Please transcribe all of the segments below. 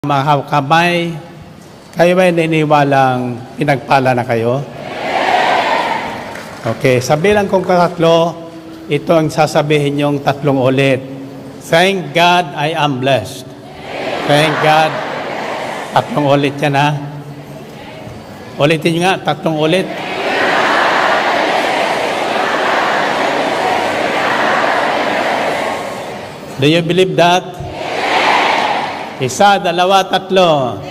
Mga kamay, kayo ba naniniwalang pinagpala na kayo? Okay, sa bilang kong katatlo, ito ang sasabihin yung tatlong ulit. Thank God I am blessed. Thank God. Tatlong ulit yan ha. Ulitin nyo nga, tatlong ulit. Do you believe that? Isa, dalawa, tatlo.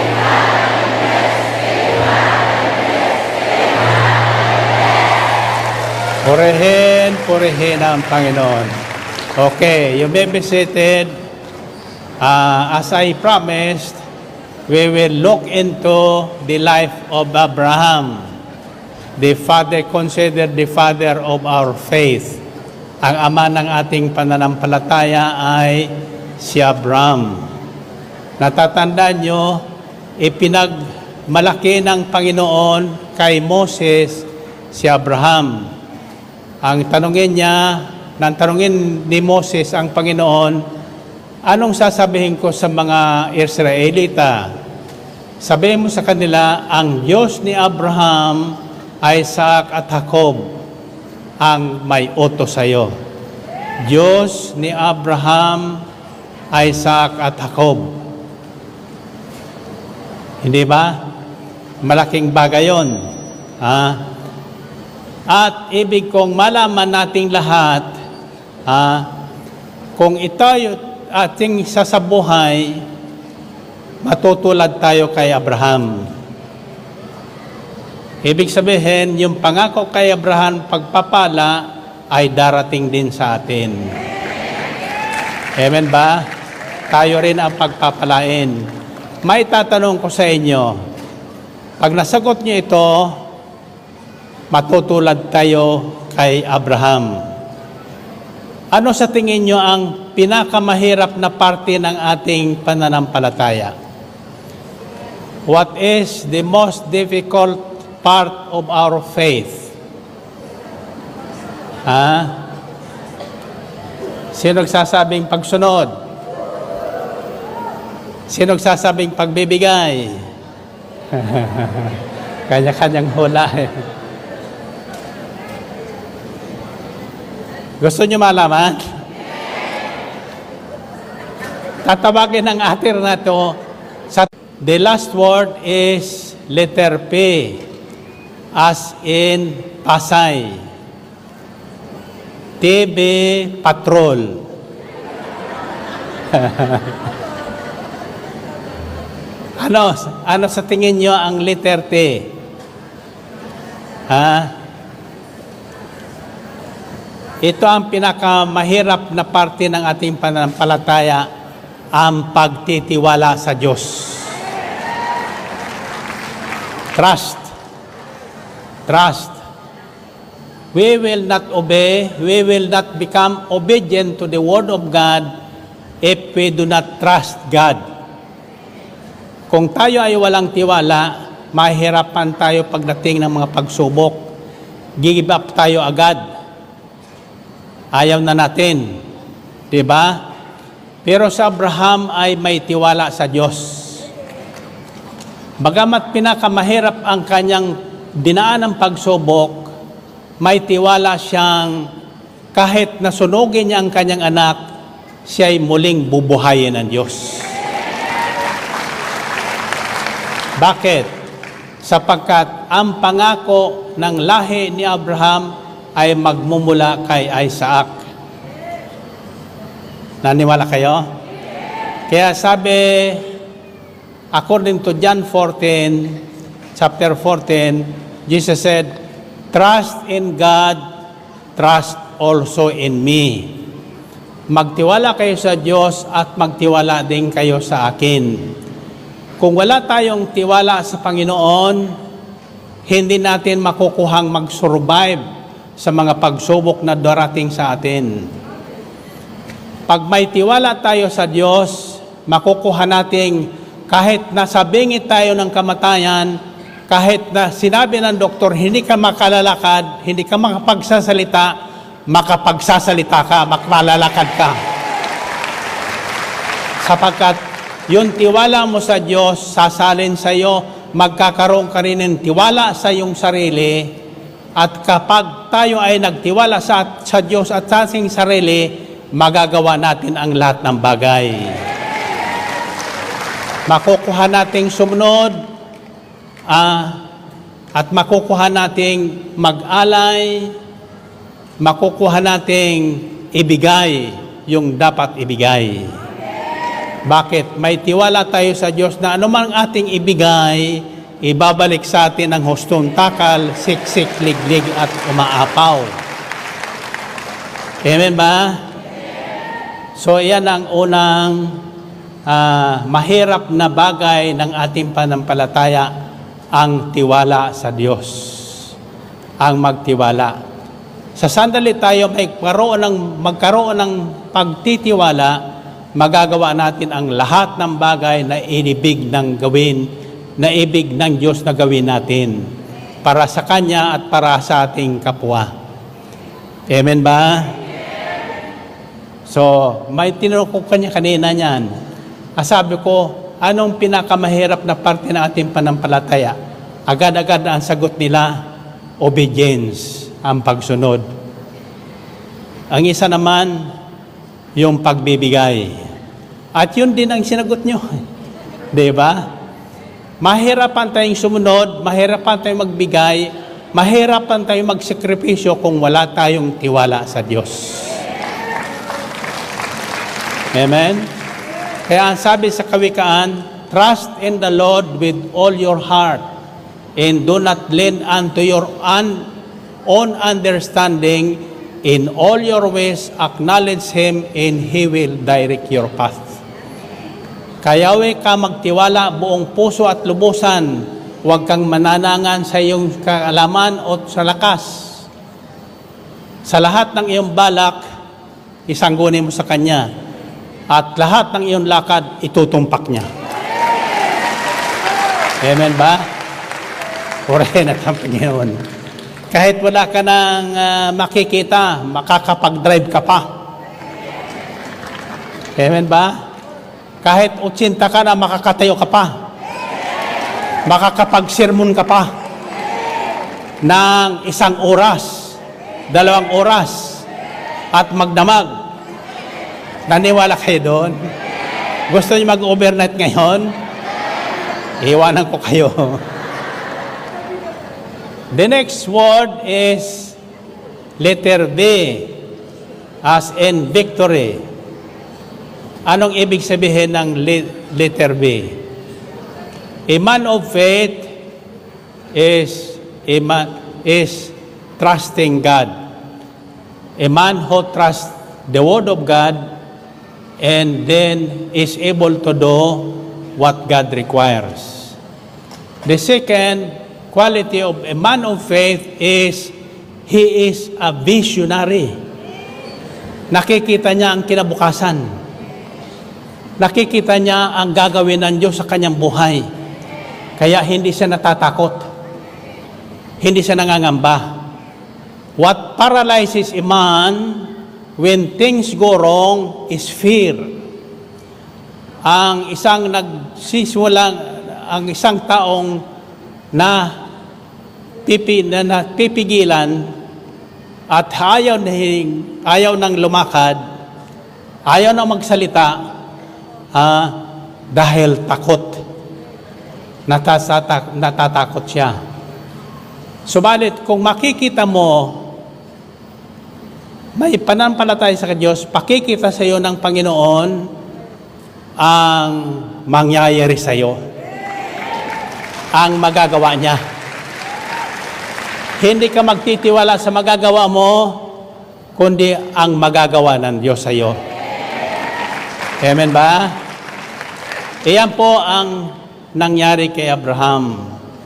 Purihin ang Panginoon. Okay, you may be seated. As I promised, we will look into the life of Abraham, the father, considered the father of our faith. Ang ama ng ating pananampalataya ay si Abraham. Natatandaan nyo, ipinagmalaki ng Panginoon kay Moses si Abraham. Ang tanungin ni Moses ang Panginoon, anong sasabihin ko sa mga Israelita? Sabihin mo sa kanila, ang Diyos ni Abraham, Isaac at Jacob ang may utos sa iyo. Diyos ni Abraham, Isaac at Jacob. Hindi ba? Malaking bagay yun. At ibig kong malaman nating lahat, kung ito ating sasabuhay, matutulad tayo kay Abraham. Ibig sabihin, yung pangako kay Abraham pagpapala ay darating din sa atin. Amen ba? Tayo rin ang pagpapalain. May tatanong ko sa inyo, pag nasagot niyo ito, matutulad tayo kay Abraham. Ano sa tingin niyo ang pinakamahirap na parte ng ating pananampalataya? What is the most difficult part of our faith? Sino nagsasabing pagsunod? Sino nagsasabing pagbibigay? Kanya-kanyang hula. Gusto nyo malaman? Tatawagin ng atir na to. The last word is letter P, as in Pasay. TB Patrol. Ano sa tingin nyo ang letter T? Ito ang pinakamahirap na parte ng ating pananampalataya, ang pagtitiwala sa Diyos. Trust. We will not obey, we will not become obedient to the Word of God if we do not trust God. Kung tayo ay walang tiwala, mahirapan tayo pagdating ng mga pagsubok. Give up tayo agad. Ayaw na natin. Diba? Pero sa Abraham ay may tiwala sa Diyos. Bagamat pinakamahirap ang kanyang dinaan ng pagsubok, may tiwala siyang kahit nasunugin niya ang kanyang anak, siya ay muling bubuhayin ng Diyos. Bakit? Sapagkat ang pangako ng lahi ni Abraham ay magmumula kay Isaac. Naniwala kayo? Kaya sabi, according to John 14, chapter 14, Jesus said, trust in God, trust also in me. Magtiwala kayo sa Diyos at magtiwala din kayo sa akin. Kung wala tayong tiwala sa Panginoon, hindi natin makukuhang mag-survive sa mga pagsubok na darating sa atin. Pag may tiwala tayo sa Diyos, makukuha nating kahit nasa bingit tayo ng kamatayan, kahit na sinabi ng doktor, hindi ka makalalakad, hindi ka makapagsasalita, makapagsasalita ka, makalalakad ka. sapagkat yung tiwala mo sa Diyos, sasalin sa iyo, magkakaroon ka rin ng tiwala sa iyong sarili, at kapag tayo ay nagtiwala sa Diyos at sa ating sarili, magagawa natin ang lahat ng bagay. Makukuha nating sumunod, at makukuha nating mag-alay, makukuha nating ibigay yung dapat ibigay. Bakit? May tiwala tayo sa Diyos na anumang ating ibigay, ibabalik sa atin ang hustong takal, siksik, liglig at umaapaw. Amen ba? So iyan ang unang mahirap na bagay ng ating panampalataya, ang tiwala sa Diyos. Ang magtiwala. Sa sandali tayo magkaroon ng pagtitiwala, magagawa natin ang lahat ng bagay na inibig ng Diyos na gawin natin para sa Kanya at para sa ating kapwa. Amen ba? So, may tinanong ko kanya kanina niyan. Sabi ko, anong pinakamahirap na parte ng ating panampalataya? Agad-agad ang sagot nila, obedience, ang pagsunod. Ang isa naman, yung pagbibigay. At yun din ang sinagot nyo. Diba? Mahirapan tayong sumunod, mahirapan tayong magbigay, mahirapan tayong magsakripisyo kung wala tayong tiwala sa Diyos. Amen? Kaya ang sabi sa Kawikaan, trust in the Lord with all your heart and do not lean unto your own understanding. In all your ways, acknowledge Him and He will direct your path. Kayawi ka magtiwala buong puso at lubusan. Huwag kang mananangan sa iyong kaalaman o sa lakas. Sa lahat ng iyong balak, isanggunin mo sa Kanya. At lahat ng iyong lakad, itutumpak niya. Amen ba? Purihin at ang Panginoon. Kahit wala ka nang makikita, makakapag-drive ka pa. Amen ba? Kahit 80 ka na, makakatayo ka pa. Makakapag-sermon ka pa. Ng 1 oras, 2 oras, at magdamag. Naniwala kayo doon? Gusto niyo mag-overnight ngayon? Iwanan ko kayo. The next word is letter B, as in victory. Anong ibig sabihin ng letter B? A man of faith is trusting God. A man who trusts the Word of God and then is able to do what God requires. The second quality of a man of faith is he is a visionary. Nakikita niya ang kinabukasan. Nakikita niya ang gagawin ng Diyos sa kanyang buhay. Kaya hindi siya natatakot. Hindi siya nangangamba. What paralyzes a man when things go wrong is fear. Ang isang taong pipigilan at ayaw nang lumakad, ayaw nang magsalita, dahil takot. Natatakot siya. Subalit, kung makikita mo, may pananampalataya sa Diyos, pakikita sa iyo ng Panginoon ang mangyayari sa iyo. Ang magagawa niya. Hindi ka magtitiwala sa magagawa mo, kundi ang magagawa ng Diyos sa iyo. Amen ba? Iyan po ang nangyari kay Abraham.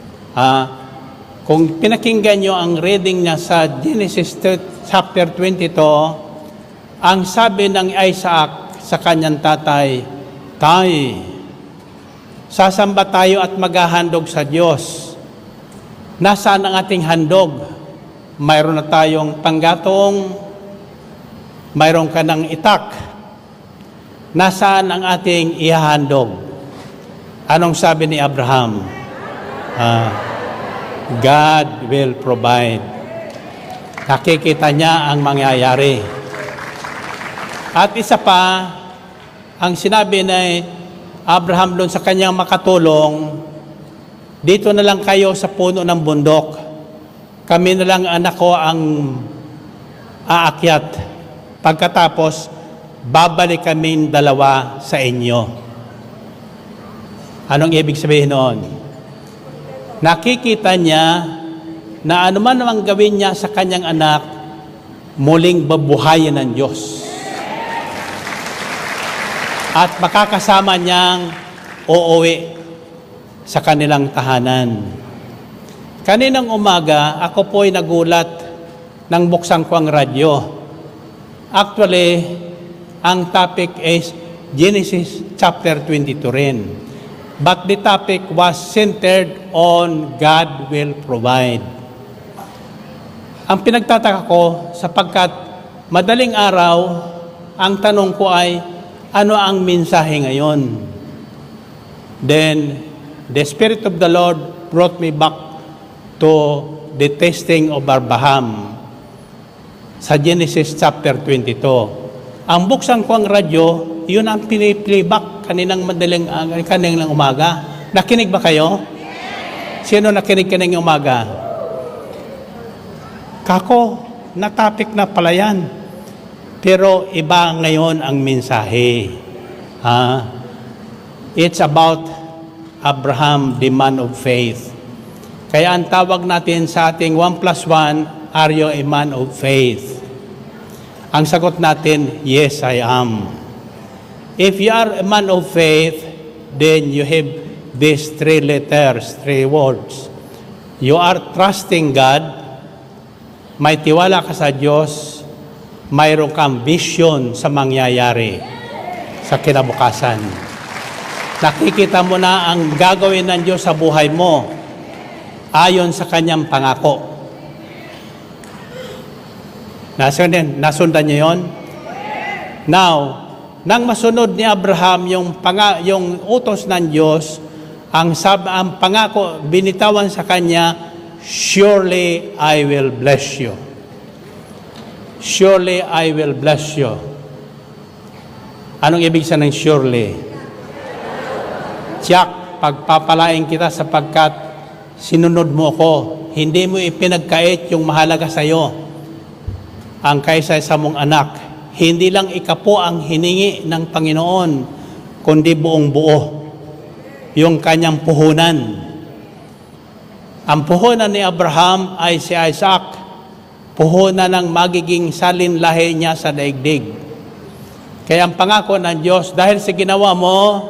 Kung pinakinggan nyo ang reading niya sa Genesis chapter 22, ang sabi ng Isaac sa kanyang tatay, "Tay, sasamba tayo at maghahandog sa Diyos. Nasaan ang ating handog? Mayroon na tayong panggatong, mayroon ka ng itak. Nasaan ang ating ihahandog?" Anong sabi ni Abraham? God will provide. Nakikita niya ang mangyayari. At isa pa, ang sinabi ni Abraham doon sa kanyang makatulong, dito na lang kayo sa puno ng bundok. Kami na lang anak ko ang aakyat. Pagkatapos, babalik kami dalawa sa inyo. Anong ibig sabihin noon? Nakikita niya na anuman namang gawin niya sa kanyang anak, muling babuhayin ng Diyos. At makakasama niyang uuwi sa kanilang tahanan. Kaninang umaga, ako po'y nagulat nang buksan ko ang radyo. Actually, ang topic is Genesis chapter 22 rin. But the topic was centered on God will provide. Ang pinagtataka ko, sapagkat madaling araw, ang tanong ko ay, ano ang mensahe ngayon? Then, the Spirit of the Lord brought me back to the testing of Abraham sa Genesis chapter 22. Ang buksan ko ang radyo, yun ang piniplayback kaninang umaga. Nakinig ba kayo? Sino nakinig kaninang umaga? Kako, na-topic na pala yan. Pero iba ngayon ang mensahe. It's about Abraham, the man of faith. Kaya ang tawag natin sa ating 1+1, are you a man of faith? Ang sagot natin, yes, I am. If you are a man of faith, then you have these 3 letters, 3 words. You are trusting God, may tiwala ka sa Diyos, mayroon kang vision sa mangyayari sa kinabukasan. Nakikita mo na ang gagawin ng Diyos sa buhay mo ayon sa kanyang pangako. Nasundan niyo yun? Now, nang masunod ni Abraham yung utos ng Diyos, ang pangako binitawan sa kanya, surely I will bless you. Surely I will bless you. Anong ibig sabihin ng surely? Tiyak, pagpapalain kita sapagkat sinunod mo ko. Hindi mo ipinagkait yung mahalaga sa iyo. Ang kaysa sa mong anak. Hindi lang ikapo ang hiningi ng Panginoon, kundi buong buo. Yung kanyang puhunan. Ang puhunan ni Abraham ay si Isaac. Puhunan ng magiging salinlahi niya sa daigdig. Kaya ang pangako ng Diyos, dahil sa ginawa mo,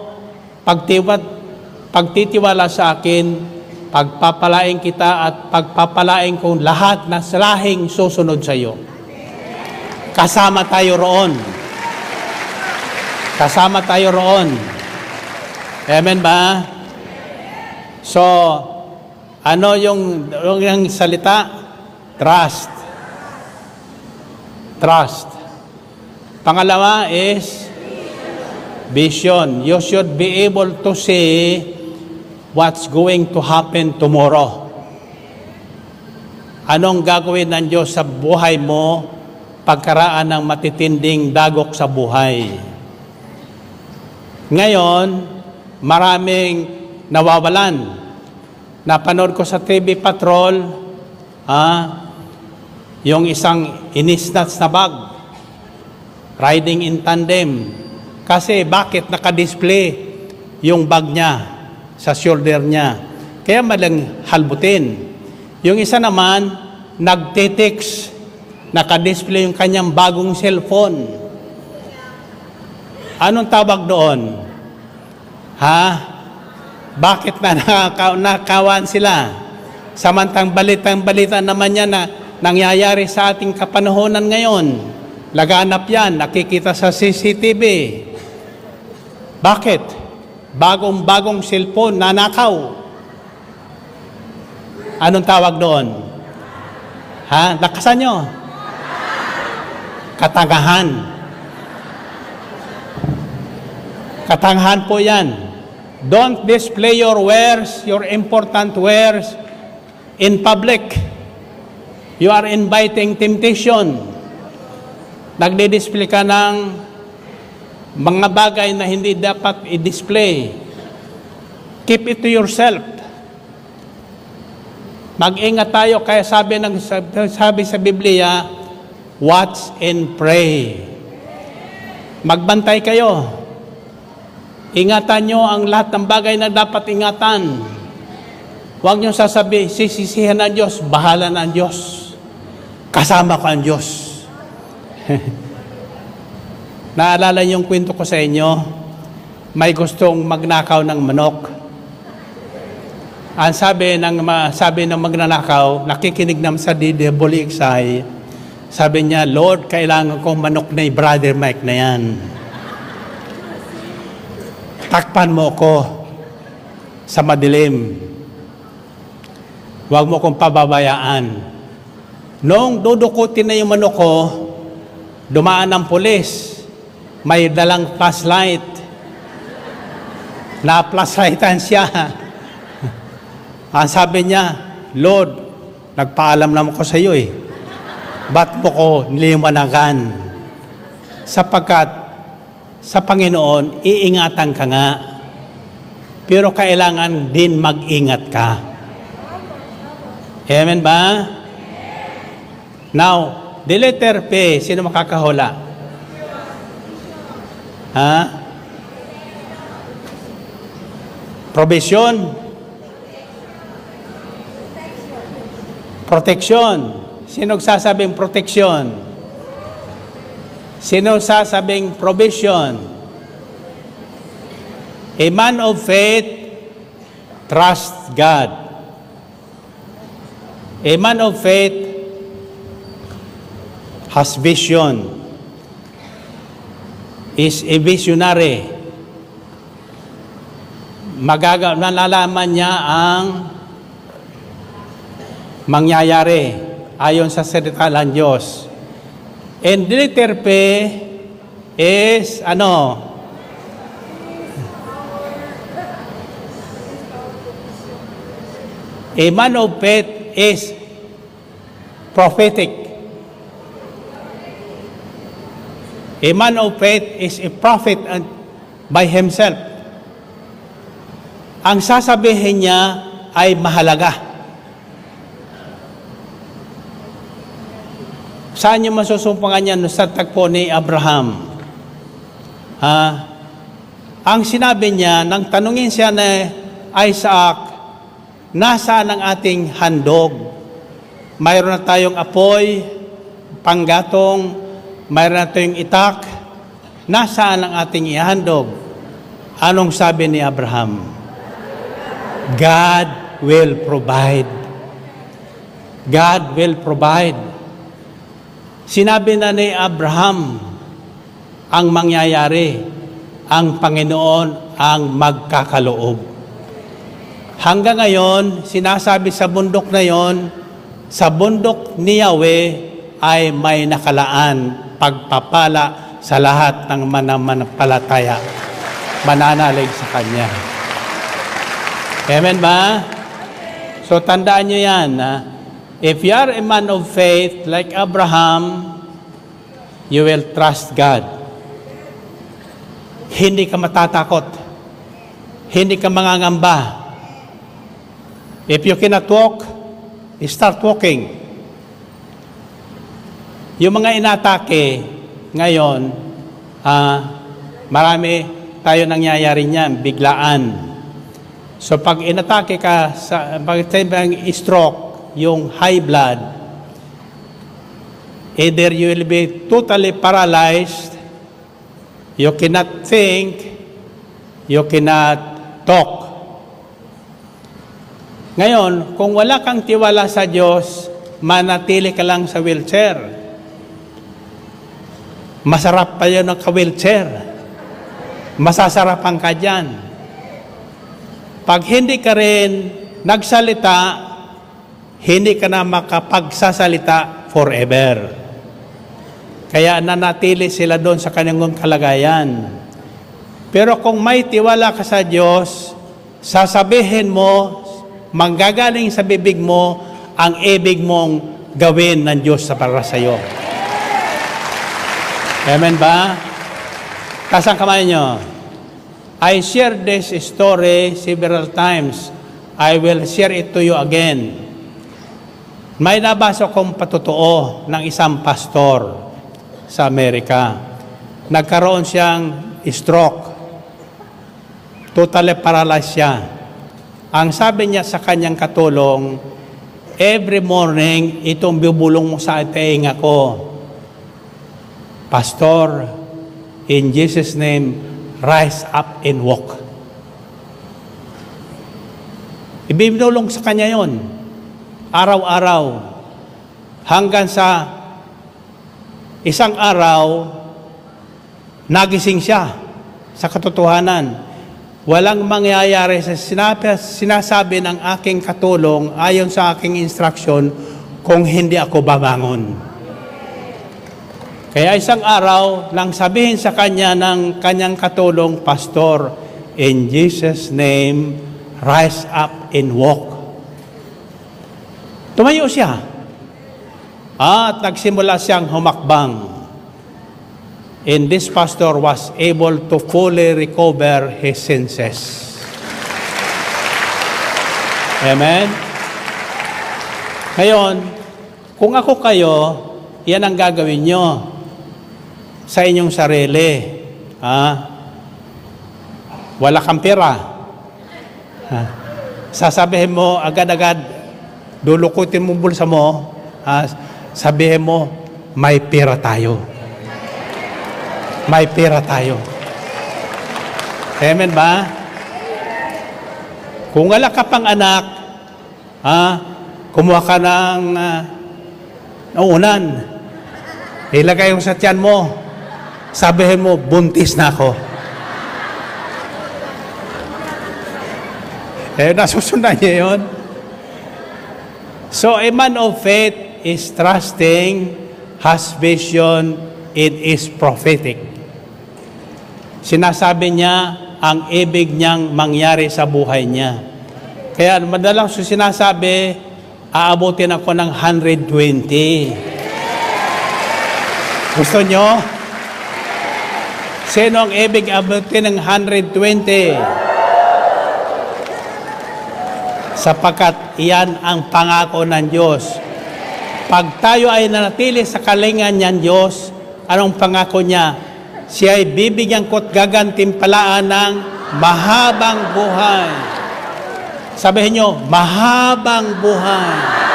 pagtitiwala sa akin, pagpapalain kita at pagpapalain ko lahat na lahing susunod sa iyo. Kasama tayo roon. Kasama tayo roon. Amen ba? So, ano yung salita? Trust. Trust. Pangalawa is vision. You should be able to see what's going to happen tomorrow. Anong gagawin ng Diyos sa buhay mo pagkaraan ng matitinding dagok sa buhay? Ngayon, maraming nawawalan. Napanood ko sa TV Patrol, yung isang inisnats na bag, riding in tandem. Kasi bakit nakadisplay yung bag niya sa shoulder niya? Kaya malang halbutin. Yung isa naman, nagtitext, nakadisplay yung kanyang bagong cellphone. Anong tawag doon? Bakit na nakawan sila? Samantang balitang-balita naman yan na nangyayari sa ating kapanahonan ngayon. Laganap yan, nakikita sa CCTV. Bakit? Bagong-bagong cellphone, nanakaw. Anong tawag doon? Lakasan nyo. Katangahan. Katangahan po yan. Don't display your wares, your important wares in public. You are inviting temptation. Nagdi-display ka ng mga bagay na hindi dapat i-display. Keep it to yourself. Mag-ingat tayo, kaya sabi sa Biblia, watch and pray. Magbantay kayo. Ingatan nyo ang lahat ng bagay na dapat ingatan. Huwag nyo sisisihan ng Diyos, bahala na ang Diyos. Kasama ko ang Diyos. Naalala yung kwento ko sa inyo, may gustong magnakaw ng manok. Ang sabi ng magnanakaw, nakikinig naman sa DWXI, sabi niya, Lord, kailangan kong manok na Brother Mike na yan. Takpan mo ko sa madilim. Huwag mo kong pababayaan. Noong dudukutin na yung manok ko, dumaan ng pulis. May dalang flashlight. Na-flashlightan siya. Ang sabi niya, Lord, nagpaalam naman ko sa iyo eh. Ba't mo ko niliwanagan? Sapagkat sa Panginoon, iingatan ka nga. Pero kailangan din mag-ingat ka. Amen ba? Now, the letter P, sino makakahula? Ha? Provision. Protection. Sino sasabing protection? Sino sasabing provision? A man of faith trusts God. A man of faith has vision. Is a visionary. Nalalaman niya ang mangyayari ayon sa salita ng Diyos. And the letter P is ano? A man of faith is prophetic. A man of faith is a prophet by himself. Ang sasabihin niya ay mahalaga. Saan niyo masusumpangan yan sa tagpo ni Abraham? Ang sinabi niya, nang tanungin siya na Isaac, nasaan ang ating handog? Mayroon na tayong apoy, panggatong, mayroon na tayong itak, nasaan ang ating ihandog? Anong sabi ni Abraham? God will provide. God will provide. Sinabi na ni Abraham ang mangyayari, ang Panginoon ang magkakaloob. Hanggang ngayon, sinasabi sa bundok na yon, sa bundok ni Yahweh ay may nakalaan pagpapala sa lahat ng mananampalataya, mananalig sa Kanya. Amen ba? So tandaan nyo yan, if you are a man of faith like Abraham, you will trust God. Hindi ka matatakot. Hindi ka mangangamba. If you cannot walk, start walking. Yung mga inatake ngayon, marami tayo nangyayari niyan, biglaan. So pag inatake ka, pag stroke, yung high blood, either you will be totally paralyzed, you cannot think, you cannot talk. Ngayon, kung wala kang tiwala sa Diyos, manatili ka lang sa wheelchair. Masarap pa yun ang ka-wheelchair. Masasarapan ka dyan. Pag hindi ka rin nagsalita, hindi ka na makapagsasalita forever. Kaya nanatili sila doon sa kanilang kalagayan. Pero kung may tiwala ka sa Diyos, sasabihin mo, manggagaling sa bibig mo, ang ibig mong gawin ng Diyos para sa iyo. Amen ba? Taas ang kamay nyo. I shared this story several times. I will share it to you again. May nabasa kong patotoo ng isang pastor sa Amerika. Nagkaroon siyang stroke. Totally paralyzed siya. Ang sabi niya sa kanyang katulong, every morning, itong bubulong mo sa tainga ko, Pastor, in Jesus' name, rise up and walk. Ibinulong sa kanya yon, araw-araw, hanggang sa isang araw, nagising siya sa katotohanan. Walang mangyayari sa sinasabi ng aking katulong ayon sa aking instruction kung hindi ako babangon. Kaya isang araw, nang sabihin sa kanya ng kanyang katulong, Pastor, in Jesus' name, rise up and walk. Tumayo siya. At nagsimula siyang humakbang. And this pastor was able to fully recover his senses. Amen? Ngayon, kung ako kayo, yan ang gagawin nyo sa inyong sarili. Wala kang pera. Sasabihin mo agad-agad, dulukutin mo bulsa mo, sabihin mo, may pera tayo. May pera tayo. Amen ba? Kung wala ka pang anak, kumuha ka ng unan, ilagay mo sa tiyan mo, sabihin mo, buntis na ako. Nasusundan niya yun. So, a man of faith is trusting, has vision, it is prophetic. Sinasabi niya ang ibig niyang mangyari sa buhay niya. Kaya madalas sinasabi, aabutin ako ng 120. Gusto nyo? Sino ang ibig abutin ng 120? Sapagkat iyan ang pangako ng Diyos. Pag tayo ay nanatili sa kalingan niyan Diyos, anong pangako niya? Siya ay bibigyan ko't gagantimpalaan ng mahabang buhay. Sabihin nyo, mahabang buhay.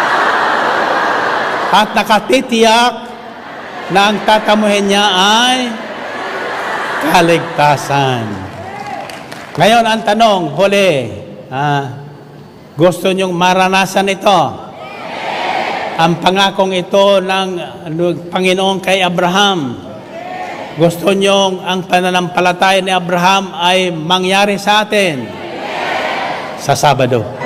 At nakatitiyak na ang tatamuhin niya ay kaligtasan. Ngayon, ang tanong, huli, gusto nyong maranasan ito? Ang pangakong ito ng Panginoon kay Abraham. Gusto nyong ang pananampalataya ni Abraham ay mangyari sa atin? Sa Sabado.